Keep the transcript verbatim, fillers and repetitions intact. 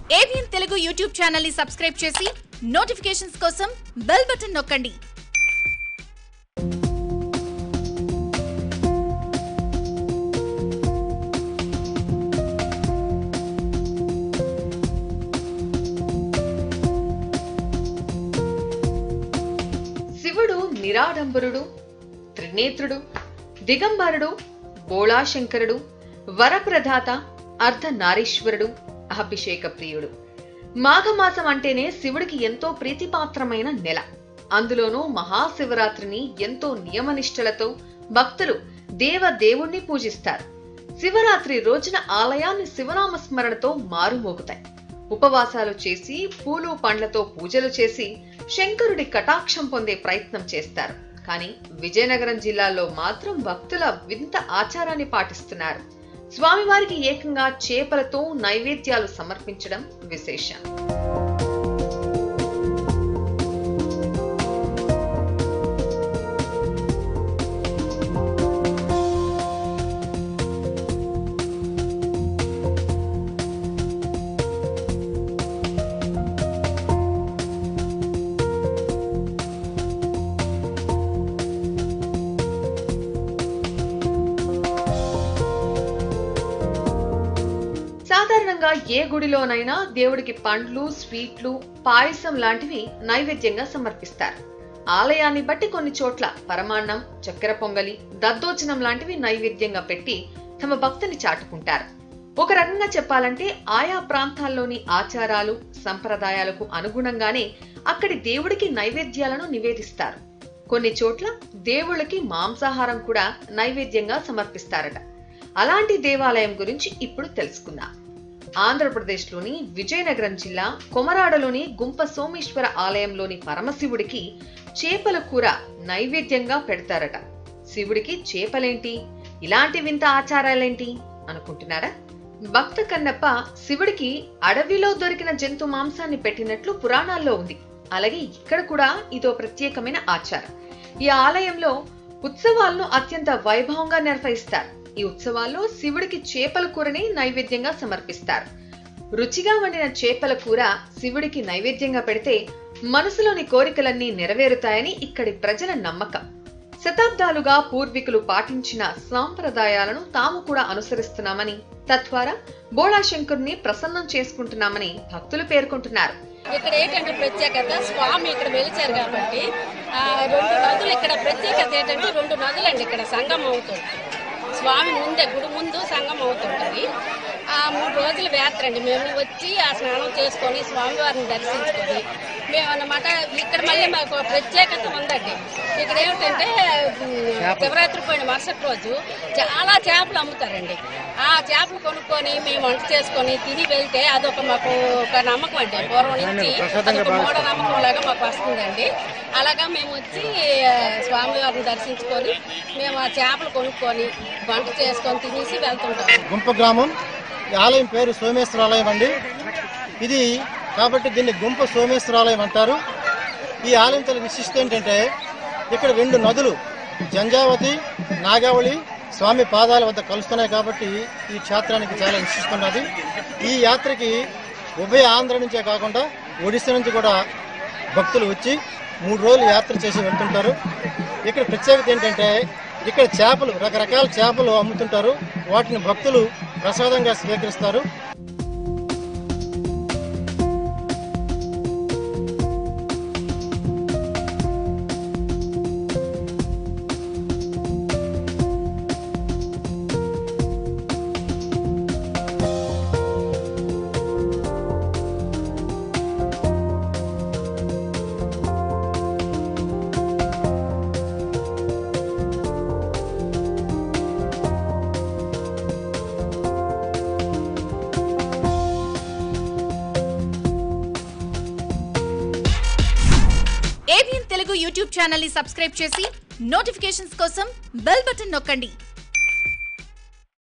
ABN Telugu YouTube channel ని subscribe చేసి notifications కోసం బెల్ బటన్ నొక్కండి. శివుడు నిరాడంబరుడు, త్రినేత్రుడు, దిగంబరుడు, బోళాశంకరుడు, వరప్రదాత, అర్ధనారీశ్వరుడు, అభిషేక ప్రియుడు. మాఘమాసం అంటేనే శివుడికి ఎంతో ప్రీతిపాత్రమైన నెల. అందులోనూ మహాశివరాత్రిని ఎంతో నియమనిష్టలతో భక్తులు దేవ దేవుణ్ణి పూజిస్తారు. శివరాత్రి రోజున ఆలయాన్ని శివనామ స్మరణతో మారుమోగుతాయి. ఉపవాసాలు చేసి పూలు పండ్లతో పూజలు చేసి శంకరుడి కటాక్షం పొందే ప్రయత్నం చేస్తారు. కానీ విజయనగరం జిల్లాలో మాత్రం భక్తుల వింత ఆచారాన్ని పాటిస్తున్నారు. స్వామివారికి ఏకంగా చేపలతో నైవేద్యాలు సమర్పించడం విశేషం. సాధారణంగా ఏ గుడిలోనైనా దేవుడికి పండ్లు, స్వీట్లు, పాయసం లాంటివి నైవేద్యంగా సమర్పిస్తారు. ఆలయాన్ని బట్టి కొన్ని చోట్ల పరమాన్నం, చక్కెర పొంగలి, దద్దోజనం లాంటివి నైవేద్యంగా పెట్టి తమ భక్తిని చాటుకుంటారు. ఒక రకంగా చెప్పాలంటే ఆయా ప్రాంతాల్లోని ఆచారాలు, సంప్రదాయాలకు అనుగుణంగానే అక్కడి దేవుడికి నైవేద్యాలను నివేదిస్తారు. కొన్ని చోట్ల దేవుళ్ళకి మాంసాహారం కూడా నైవేద్యంగా సమర్పిస్తారట. అలాంటి దేవాలయం గురించి ఇప్పుడు తెలుసుకుందాం. ఆంధ్రప్రదేశ్లోని విజయనగరం జిల్లా కొమరాడలోని గుంప సోమేశ్వర ఆలయంలోని పరమశివుడికి చేపల కూర నైవేద్యంగా పెడతారట. శివుడికి చేపలేంటి, ఇలాంటి వింత ఆచారాలేంటి అనుకుంటున్నారా? భక్త కన్నప్ప శివుడికి అడవిలో దొరికిన జంతు మాంసాన్ని పెట్టినట్లు పురాణాల్లో ఉంది. అలాగే ఇక్కడ కూడా ఇదో ప్రత్యేకమైన ఆచారం. ఈ ఆలయంలో ఉత్సవాలను అత్యంత వైభవంగా నిర్వహిస్తారు. ఈ ఉత్సవాల్లో శివుడికి చేపల కూరని నైవేద్యంగా సమర్పిస్తారు. రుచిగా వండిన చేపల కూర శివుడికి నైవేద్యంగా పెడితే మనసులోని కోరికలన్నీ నెరవేరుతాయని ఇక్కడి ప్రజల నమ్మకం. శతాబ్దాలుగా పూర్వీకులు పాటించిన సాంప్రదాయాలను తాము కూడా అనుసరిస్తున్నామని, తద్వారా బోళాశంకరుని ప్రసన్నం చేసుకుంటున్నామని భక్తులు పేర్కొంటున్నారు. ఇక్కడ ఏంటంటే ప్రత్యేకత, స్వామి ఇక్కడ వెలిచారు కాబట్టి రెండు నదులు ఇక్కడ ప్రత్యేకత ఏంటంటే రెండు నదులండి ఇక్కడ సంగమం అవుతుంది. స్వామి ముందే గుడి ముందు సంగమం అవుతుంటుంది. ఆ మూడు రోజుల యాత్ర అండి. మేము వచ్చి ఆ స్నానం చేసుకొని స్వామివారిని దర్శించుకొని మేము అన్నమాట. ఇక్కడ మళ్ళీ మాకు ప్రత్యేకత ఉందండి. ఇక్కడ ఏమిటంటే శివరాత్రి పోయిన మరుసటి రోజు చాలా చేపలు అమ్ముతారండి. ఆ చేపలు కొనుక్కొని మేము వంట చేసుకొని తిని వెళ్తే అదొక మాకు ఒక నమ్మకం అండి. పూర్వం నుంచి అదొక మూఢ నమ్మకం లాగా మాకు వస్తుందండి. అలాగా మేము వచ్చి స్వామివారిని దర్శించుకొని మేము ఆ చేపలు కొనుక్కొని వంట చేసుకొని తినేసి వెళ్తుంటాం. గుంప గ్రామం, ఈ ఆలయం పేరు సోమేశ్వర ఆలయం అండి. ఇది కాబట్టి దీన్ని గుంప సోమేశ్వర ఆలయం అంటారు. ఈ ఆలయం తల విశిష్టత ఏంటంటే ఇక్కడ రెండు నదులు జంజావతి, నాగావళి స్వామి పాదాల వద్ద కలుస్తున్నాయి కాబట్టి ఈ క్షేత్రానికి చాలా విశిస్తున్నది. ఈ యాత్రకి ఉభయ ఆంధ్ర నుంచే కాకుండా ఒడిశా నుంచి కూడా భక్తులు వచ్చి మూడు రోజులు యాత్ర చేసి వెళ్తుంటారు. ఇక్కడ ప్రత్యేకత ఏంటంటే ఇక్కడ చేపలు, రకరకాల చేపలు అమ్ముతుంటారు. వాటిని భక్తులు ప్రసాదంగా స్వీకరిస్తారు. ఏబిఎన్ తెలుగు యూట్యూబ్ ఛానల్ ని సబ్స్క్రైబ్ చేసి నోటిఫికేషన్స్ కోసం బెల్ బటన్ నొక్కండి.